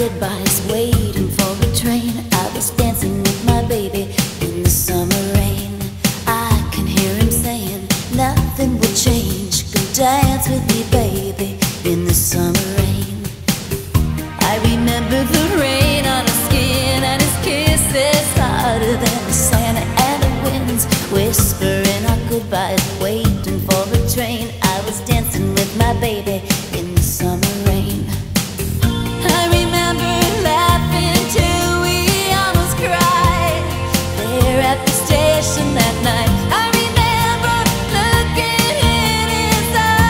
goodbyes, waiting for a train. I was dancing with my baby in the summer rain. I can hear him saying nothing will change. Go dance with me, baby, in the summer rain. I remember the rain on his skin and his kisses harder than the sand and the winds whispering our goodbyes, waiting for a train. I was dancing with my baby in the summer rain. I remember laughing till we almost cried there at the station that night. I remember looking in his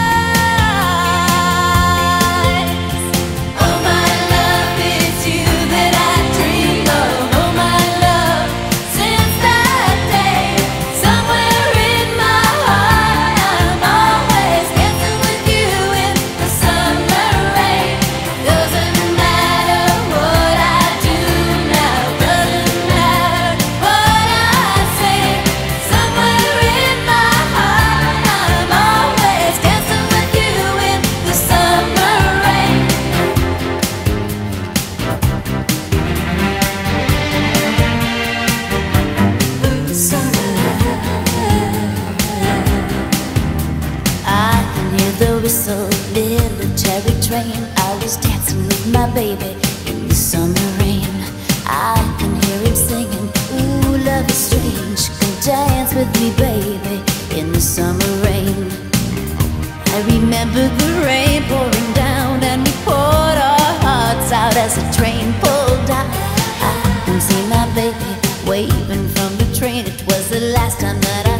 eyes. Oh my love, it's you that I dream of. Oh my love, since that day, somewhere in my heart I'm always dancing with you in the summer rain. Doesn't matter what I do now, doesn't matter what I say. Somewhere in my heart I'm always dancing with you in the summer rain. I can hear the whistle, military train. I was dancing with my baby in the summer rain. I can hear him singing, ooh, love is strange. Come dance with me, baby, in the summer rain. I remember the rain pouring down and we poured our hearts out as the train pulled out. I can see my baby waving from the train. It was the last time that I